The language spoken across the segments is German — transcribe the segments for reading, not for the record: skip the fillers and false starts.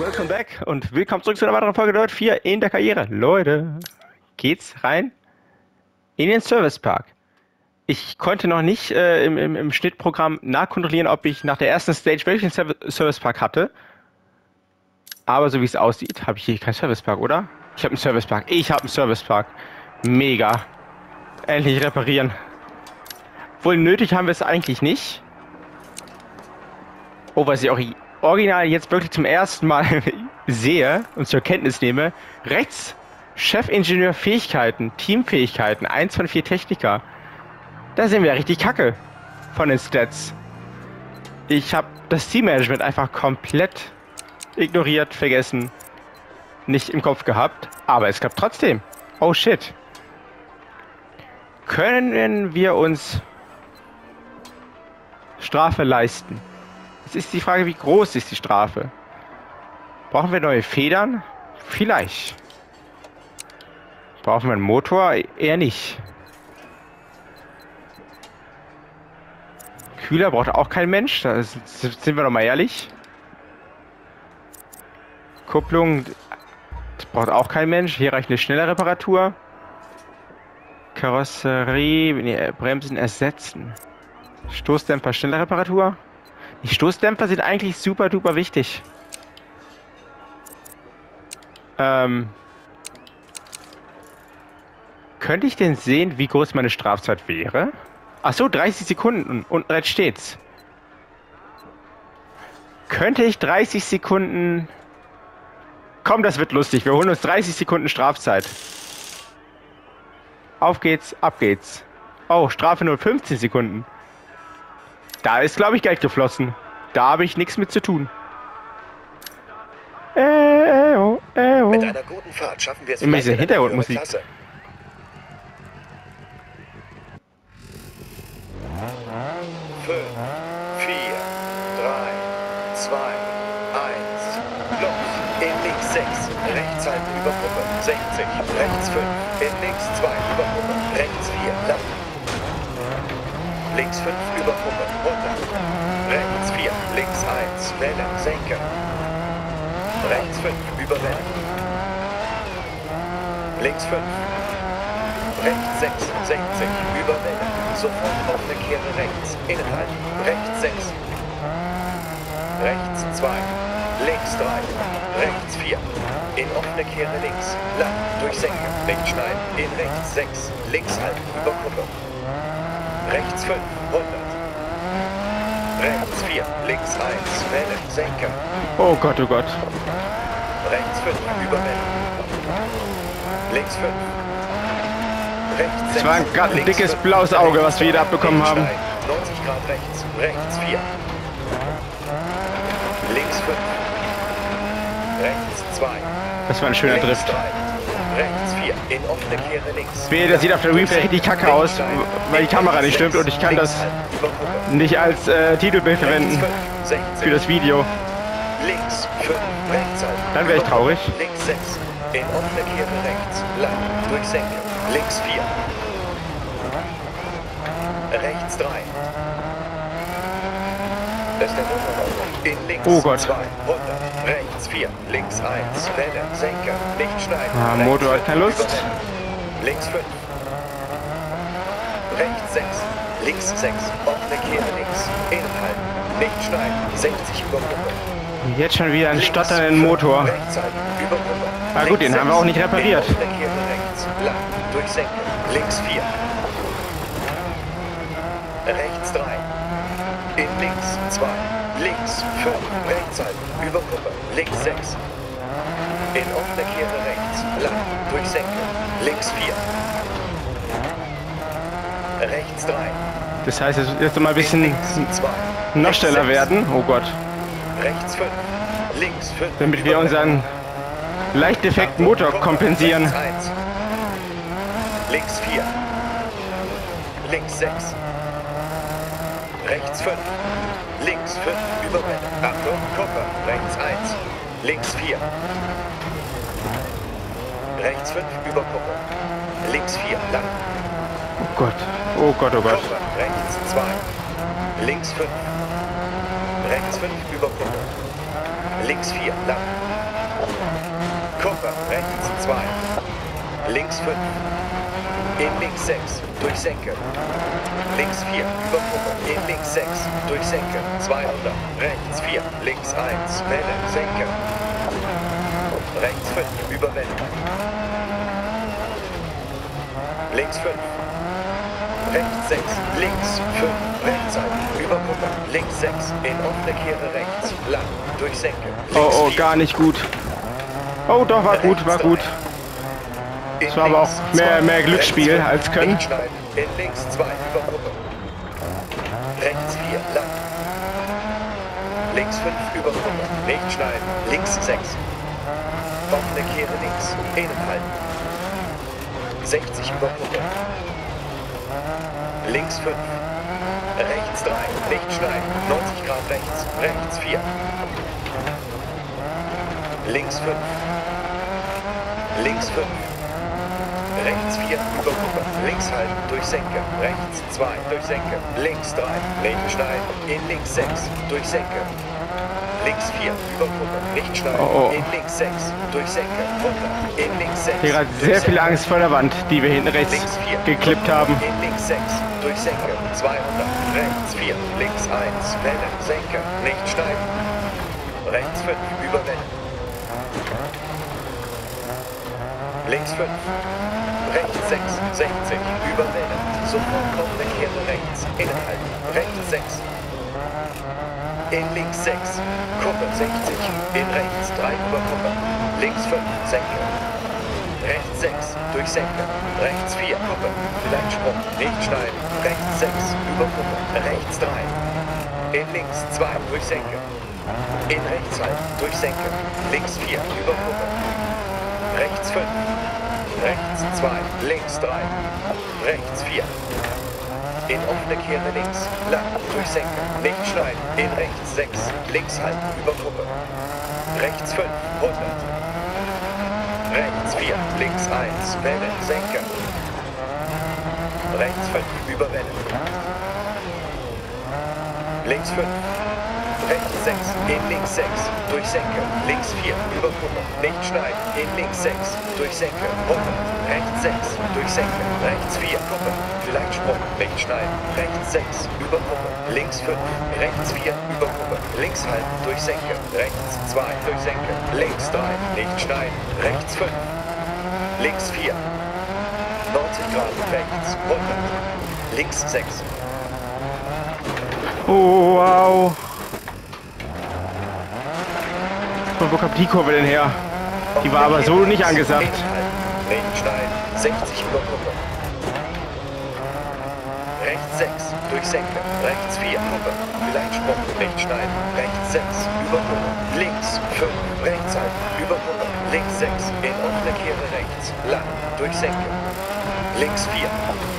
Welcome back und willkommen zurück zu einer weiteren Folge Dirt 4 in der Karriere. Leute, geht's rein in den Service Park. Ich konnte noch nicht im Schnittprogramm nachkontrollieren, ob ich nach der ersten Stage welchen Service Park hatte. Aber so wie es aussieht, habe ich hier keinen Service Park, oder? Ich habe einen Service Park. Ich habe einen Service Park. Mega. Endlich reparieren. Wohl nötig haben wir es eigentlich nicht. Oh, was ich auch original jetzt wirklich zum ersten Mal sehe und zur Kenntnis nehme. Rechts Chefingenieur Fähigkeiten, Teamfähigkeiten, 1 von 4 Techniker. Da sind wir richtig kacke von den Stats. Ich habe das Teammanagement einfach komplett ignoriert, vergessen, nicht im Kopf gehabt, aber es klappt trotzdem. Oh shit. Können wir uns Strafe leisten? Jetzt ist die Frage, wie groß ist die Strafe? Brauchen wir neue Federn? Vielleicht. Brauchen wir einen Motor? Eher nicht. Kühler braucht auch kein Mensch, da sind wir doch mal ehrlich. Kupplung braucht auch kein Mensch, hier reicht eine schnelle Reparatur. Karosserie, nee, Bremsen ersetzen. Stoßdämpfer, schnelle Reparatur. Die Stoßdämpfer sind eigentlich super duper wichtig. Könnte ich denn sehen, wie groß meine Strafzeit wäre? Achso, 30 Sekunden und jetzt steht's. Könnte ich 30 Sekunden... Komm, das wird lustig. Wir holen uns 30 Sekunden Strafzeit. Auf geht's, ab geht's. Oh, Strafe nur 15 Sekunden. Da ist, glaube ich, Geld geflossen. Da habe ich nichts mit zu tun. Mit einer guten Fahrt schaffen wir es immer diese Hintergrundmusik. 5, 4, 3, 2, 1. Los. In links 6. Rechts halten über Gruppe. 60. Rechts 5. In links 2 über Gruppe. Rechts 4. Lang. Links 5 über Gruppe. 100. Rechts 4. Links 1. Welle. Senke. Rechts 5. Über Welle. Links 5. Rechts 6. 60. Über Welle. Sofort offene Kehre rechts. Innenhalten. Rechts 6. Rechts 2. Links 3. Rechts 4. In offene Kehre links. Lang. Durch Senke. Links schneiden. In rechts 6. Links halten. Über Kuppe. Rechts 5. 100. Rechts 4. Links 1. Welle. Senke. Oh Gott, oh Gott. Rechts 5. Über Welle. Links 5. Rechts 6. Das war gerade ein dickes blaues Auge, was wir da abbekommen haben. 90 Grad rechts. Rechts 4. Links 5. Rechts 2. Das war ein schöner Rechts Drift. 3. Rechts 4. In offene Kehre links. Das sieht auf der Replay richtig kacke aus, weil die Kamera nicht stimmt und ich kann das nicht als Titelbild verwenden für das Video. Links 5. Rechts halten. Dann wäre ich traurig. Links 6. In offene Kehre rechts. Lang. Durch Senke. Links 4. Rechts 3. Das ist der Motorraum. In links Oh Gott. 2. 100. Rechts 4. Links 1. Welle. Senke. Nicht schneiden. Ah, Rechts Motor hat 5. keine Lust. Über Welle. Links 5. Rechts 6. Links 6. Offene Kehre links. Innenhalten. Nicht schneiden. 60 über Gruppe. Jetzt schon wieder ein stotternden Motor. Rechts halten. Über Gruppe. Na gut, den haben wir auch nicht repariert. In offene Kehre rechts. Lang. Durch Senke. Links 4. Rechts 3. In links 2. Links 5. Rechts halten. Über Gruppe. Links 6. In offene Kehre rechts. Lang. Durch Senke. Links 4. Rechts 3. Das heißt, es wird jetzt mal ein bisschen Links 2. noch schneller werden. Oh Gott. Rechts 5. Links 5. Damit wir unseren leicht defekten Motor kompensieren. Rechts 1. Links 4. Links 6. Rechts 5. Links 5. Über Welle. Achtung, Kupper. Rechts 1. Links 4. Rechts 5. Über Kupper. Links 4. Lang. Oh Gott. Oh Gott, oh Gott. Kupper. Rechts 2. Links 5. Rechts 5 über Kuppe. Links 4, lang. Kuppe, rechts 2. Links 5. In links 6, durch Senke. Links 4, über Kuppe. In links 6, durch Senke. 200. Rechts 4, links 1, Welle, Senke. Rechts 5, über Welle. Links 5. Rechts 6, links 5, Rechtsseite, über Kuppe. Links 6, in offene Kehre rechts, lang, durch Senke. Oh, oh, 4. gar nicht gut. Oh, doch, war gut, war gut. Es war aber auch mehr Glücksspiel als Können. In links 2 über Kuppe. Rechts 4 lang. Links 5 über Kuppe. Nicht schneiden. Links 6. Offene Kehre links. Innen halten. 60 über Kuppe. Links 5. Rechts 3. Nicht schneiden. 90 Grad rechts. Rechts 4. Links 5. Links 5. Rechts 4, über Kuppe. Links halten, durch Senke. Rechts 2, durch Senke. Links 3, links schneiden. In links 6, durch Senke. Links 4, über Kuppe. Nicht schneiden. Oh, oh. In links 6, durch Senke. Runter. In links 6. Hier hat sehr viel Angst vor der Wand, die wir hinten rechts Links 4, geklippt haben. In links 6, durch Senke. 200. Rechts 4, links 1. Welle, Senke. Nicht schneiden. Rechts 5, über Welle. Links 5. Rechts 6, 60, über Welle. Sofort kommende Kehre rechts, innehalten. Rechts 6. In links 6, Kuppe 60, in rechts 3 über Kuppe. Links 5, Senke. Rechts 6, durch Senke. Rechts 4, Kuppe. Vielleicht Sprung, nicht schneiden. Rechts 6, über Kuppe. Rechts 3. In links 2, durch Senke. In rechts halten, durch Senke. Links 4, über Kuppe. Rechts 5. Rechts 2, links 3, rechts 4. In offene Kehre links, lang, durch Senke, nicht schneiden. In rechts 6, links halten, über Kuppe. Rechts 5, 100. Rechts 4, links 1, Welle, Senke. Rechts 5, über Welle. Links 5. Rechts 6, in links 6, durch Senke. Links 4, über Kuppe. Nicht schneiden. In links 6, durch Senke. 100. Rechts 6, durch Senke. Rechts 4, Kuppe. Vielleicht Sprung. Nicht schneiden. Rechts 6, über Kuppe. Links 5, rechts 4, über Kuppe. Links halten, durch Senke. Rechts 2, durch Senke. Links 3, nicht schneiden. Rechts 5. Links 4. 90 Grad rechts. 100. Links 6. Oh, wow. Wo kommt die Kurve denn her? Die war aber so nicht angesagt. Links schneiden, 60 über Kuppe. Rechts 6, durch Senke. Rechts 4, Kuppe. Vielleicht Sprung, nicht schneiden. Rechts 6, über Kuppe. Links 5, rechts halten, über Kuppe. Links 6, in offene Kehre rechts. Lang, durch Senke. Links 4.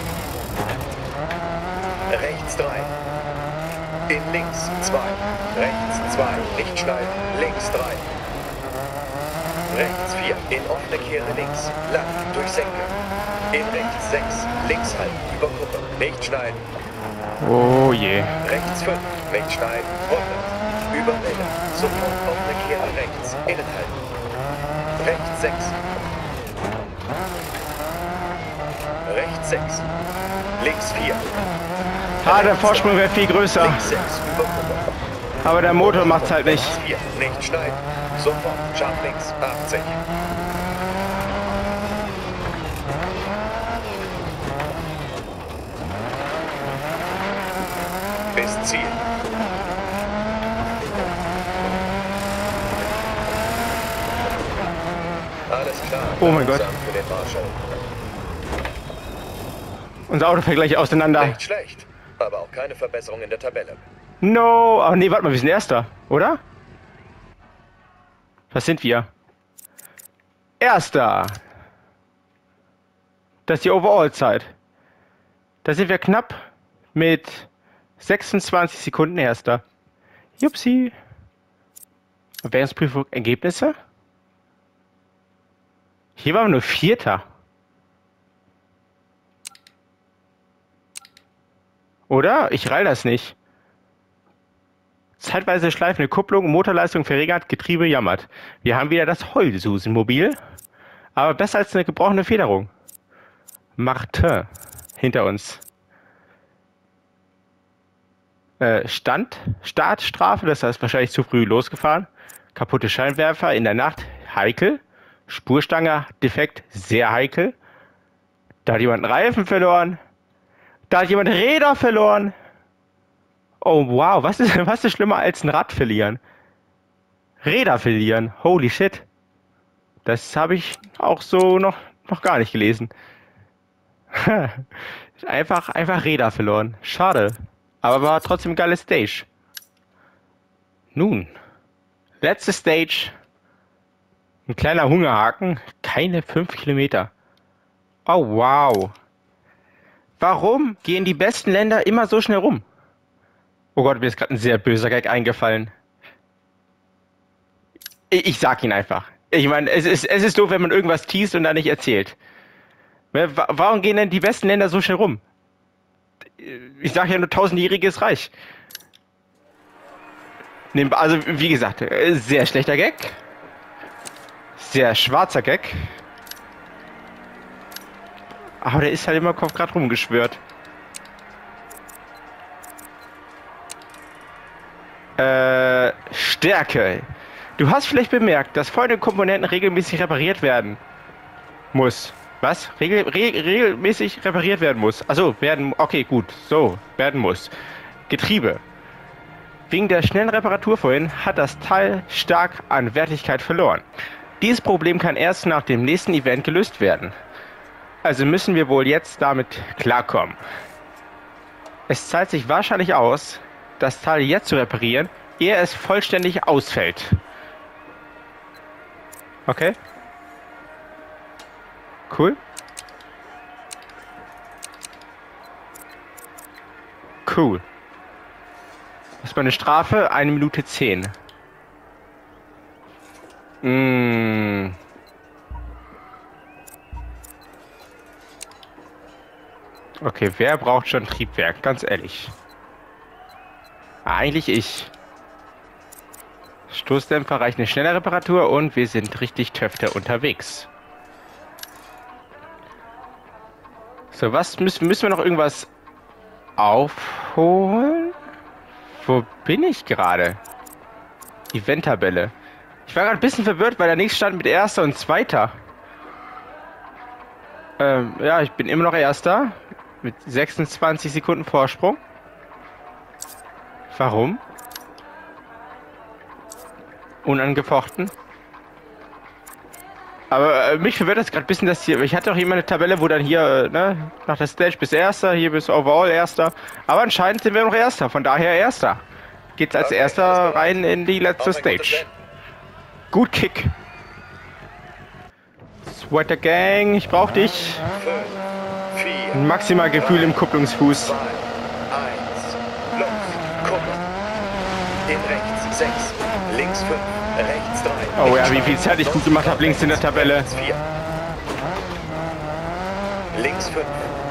Rechts 3. In links 2. Rechts 2. Nicht schneiden. Links 3. Rechts 4. In offene Kehre links. Lang. Durch Senke. In rechts 6. Links halten. Über Kuppe. Nicht schneiden. Oh je. Rechts 5. Nicht schneiden. 100. Über Welle. Sofort offene Kehre rechts. Innen halten. Rechts 6. Rechts 6. Links 4. Ah, der Vorsprung wäre viel größer. Links 6, über Kuppe. Aber der Motor macht's halt nicht. Rechts 4, nicht schneiden. Sofort, scharf links, 80. Bis Ziel. Alles klar. Oh mein Gott. Für den Marshall. Unser Auto fällt gleich auseinander. Nicht schlecht, aber auch keine Verbesserung in der Tabelle. No. Aber nee, warte mal, wir sind Erster, oder? Was sind wir? Erster. Das ist die Overall-Zeit. Da sind wir knapp mit 26 Sekunden Erster. Jupsi. Währungsprüfung Ergebnisse? Hier waren wir nur Vierter. Oder? Ich rall das nicht. Zeitweise schleifende Kupplung, Motorleistung verringert, Getriebe jammert. Wir haben wieder das Heulsusenmobil, aber besser als eine gebrochene Federung. Martin hinter uns. Startstrafe, das heißt wahrscheinlich zu früh losgefahren. Kaputte Scheinwerfer in der Nacht, heikel. Spurstange defekt, sehr heikel. Da hat jemand einen Reifen verloren. Da hat jemand Räder verloren. Oh wow, was ist schlimmer als ein Rad verlieren? Räder verlieren, holy shit. Das habe ich auch so noch gar nicht gelesen. einfach Räder verloren, schade. Aber war trotzdem ein geiles Stage. Nun, letzte Stage. Ein kleiner Hungerhaken, keine 5 Kilometer. Oh wow. Warum gehen die besten Länder immer so schnell rum? Oh Gott, mir ist gerade ein sehr böser Gag eingefallen. Ich sag ihn einfach. Ich meine, es ist doof, wenn man irgendwas teast und dann nicht erzählt. Warum gehen denn die besten Länder so schnell rum? Ich sage ja nur 1000-jähriges Reich. Also, wie gesagt, sehr schlechter Gag. Sehr schwarzer Gag. Aber der ist halt immer Kopf gerade rumgeschwört. Stärke. Du hast vielleicht bemerkt, dass folgende Komponenten regelmäßig repariert werden muss. Was? Regelmäßig repariert werden muss. Also okay, gut. So, werden muss. Getriebe. Wegen der schnellen Reparatur vorhin hat das Teil stark an Wertigkeit verloren. Dieses Problem kann erst nach dem nächsten Event gelöst werden. Also müssen wir wohl jetzt damit klarkommen. Es zahlt sich wahrscheinlich aus, das Teil jetzt zu reparieren, ehe es vollständig ausfällt. Okay. Cool. Cool. Das ist meine Strafe, 1 Minute 10. Okay, wer braucht schon Triebwerk? Ganz ehrlich. Eigentlich ich. Stoßdämpfer reicht eine schnelle Reparatur und wir sind richtig Töfte unterwegs. So, was müssen wir noch irgendwas aufholen? Wo bin ich gerade? Event-Tabelle. Ich war gerade ein bisschen verwirrt, weil da nichts stand mit Erster und Zweiter. Ja, ich bin immer noch Erster. Mit 26 Sekunden Vorsprung. Warum? Unangefochten. Aber mich verwirrt das gerade ein bisschen, dass hier... Ich hatte auch immer eine Tabelle, wo dann hier, ne, nach der Stage bis Erster, hier bis Overall Erster. Aber anscheinend sind wir noch Erster, von daher Erster. Geht's als Erster rein in die letzte Stage. Gut Kick. Sweater Gang, ich brauch dich. 5, 4, Ein maximal Gefühl im Kupplungsfuß. 2, 1, los, Kuppe. In rechts 6, links 5, rechts 3. Oh ja, wie viel Zeit ich gut gemacht habe links in der Tabelle. Rechts 4. Links 5.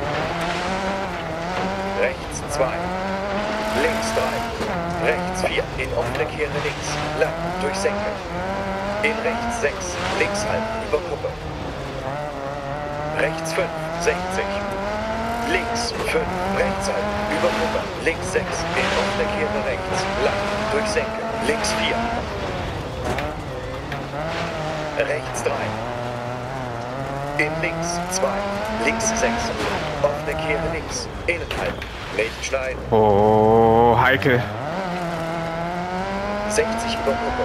Rechts 2. Links 3. Rechts 4. In offene Kehre links. Lang durch Senke. In rechts 6. Links halten über Kuppe. Rechts 5. 60. Links 5. Rechts halten über Kuppe. Links 6. In offene Kehre rechts. Lang durch Senke. Links 4. Rechts 3. In links 2. Links 6. Offene Kehre links. Innen halten. Nicht schneiden. Oh, heikel. 60 über Kuppe.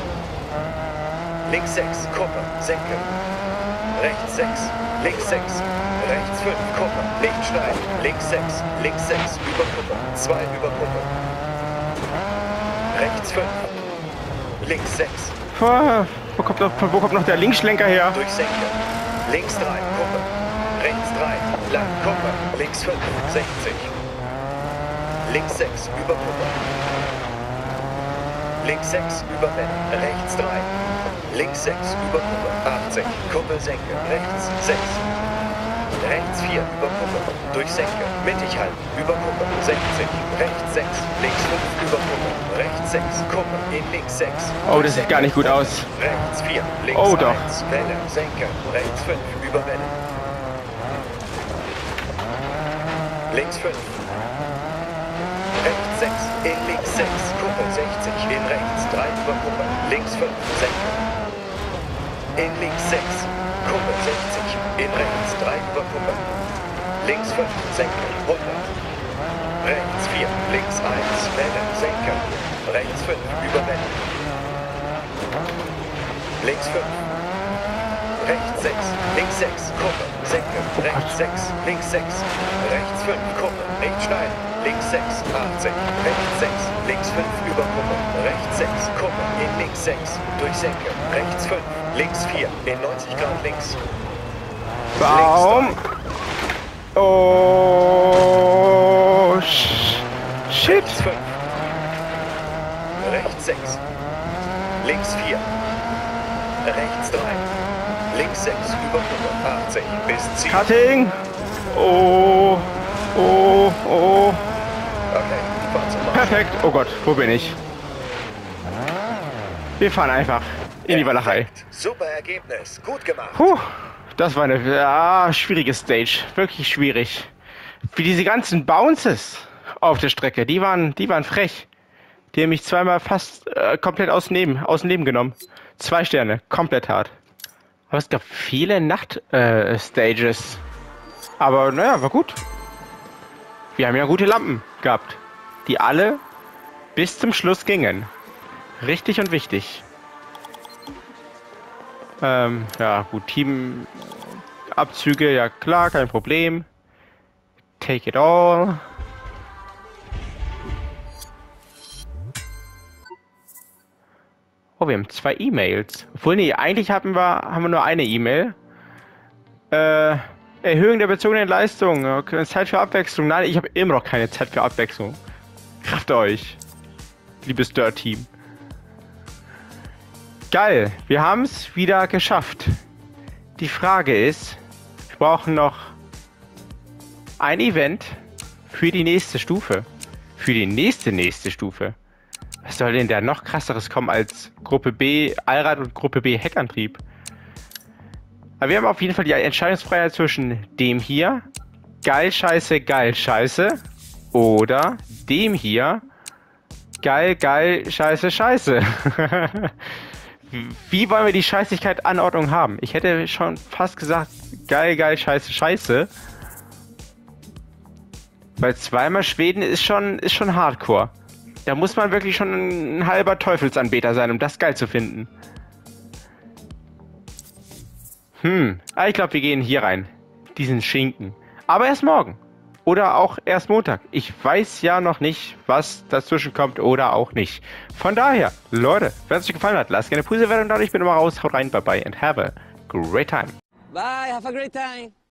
Links 6. Kuppe. Senke. Rechts 6. Links 6. Rechts 5. Kuppe. Nicht schneiden. Links 6. Links 6. Über Kuppe. 2 über Kuppe. Rechts 5. Links 6. Wo kommt noch der Linksschlenker her? Durch Senke. Links 3, Kuppe. Rechts 3, lang, Kuppe. Links 5, 60. Links 6, über Kuppe. Links 6, über Welle. Rechts 3. Links 6, über Kuppe. 80. Kuppe, Senke. Rechts 6. rechts 4 über Kuppe, durch Senke, mittig halten, über Kuppe, 60, rechts 6, links 5 über Kuppe, rechts 6, Kuppe, in links 6. Oh, das sieht gar nicht gut aus. Rechts 4, links Oh, doch. 1, Welle, Senke, rechts 5 über Welle. Links 5. Rechts 6, in links 6, Kuppe 60, in rechts 3 über Kuppe, links 5, Senke. In links 6, Kuppe 60, in rechts 3 über Kuppe, links 5, Senke, 100. Rechts 4, links 1, Welle, Senke, rechts 5 über Welle. Links 5. Rechts 6, links 6, Kuppe, Senke, rechts 6, links 6, rechts 5, Kuppe, nicht schneiden, links 6, 80, rechts 6, links 5 über Kuppe, rechts 6, Kuppe, in links 6, durch Senke, rechts 5, links 4, in 90 Grad links. Baum. Oh, shit. Rechts 5, rechts 6, links 4, rechts 3. Links 6 über Kuppe, 80 bis Ziel. Cutting. Oh, oh, oh. Okay, fahr zum Marsch. Perfekt. Oh Gott, wo bin ich? Wir fahren einfach in die Walachei. Perfekt. Super Ergebnis, gut gemacht. Puh, das war eine schwierige Stage. Wirklich schwierig. Wie diese ganzen Bounces auf der Strecke, die waren frech. Die haben mich zweimal fast komplett aus dem Leben genommen. 2 Sterne, komplett hart. Aber es gab viele Nacht-Stages. Aber naja, war gut. Wir haben ja gute Lampen gehabt, die alle bis zum Schluss gingen. Richtig und wichtig. Ja gut, Teamabzüge, ja klar, kein Problem. Take it all. Oh, wir haben 2 E-Mails. Obwohl, nee, eigentlich haben wir nur eine E-Mail. Erhöhung der bezogenen Leistung. Okay, Zeit für Abwechslung. Nein, ich habe immer noch keine Zeit für Abwechslung. Kraft euch, liebes Dirt-Team. Geil, wir haben es wieder geschafft. Die Frage ist, wir brauchen noch ein Event für die nächste Stufe. Für die nächste Stufe. Was soll denn da noch krasseres kommen als Gruppe B Allrad und Gruppe B Heckantrieb? Aber wir haben auf jeden Fall die Entscheidungsfreiheit zwischen dem hier, geil, scheiße, oder dem hier, geil, scheiße, scheiße. Wie wollen wir die Scheißigkeit Anordnung haben? Ich hätte schon fast gesagt, geil, scheiße, scheiße. Weil zweimal Schweden ist schon Hardcore. Da muss man wirklich schon ein halber Teufelsanbeter sein, um das geil zu finden. Ich glaube, wir gehen hier rein. Diesen Schinken. Aber erst morgen. Oder auch erst Montag. Ich weiß ja noch nicht, was dazwischen kommt oder auch nicht. Von daher, Leute, wenn es euch gefallen hat, lasst gerne eine Puse werden. Ich bin immer raus. Haut rein, bye bye and have a great time. Bye, have a great time.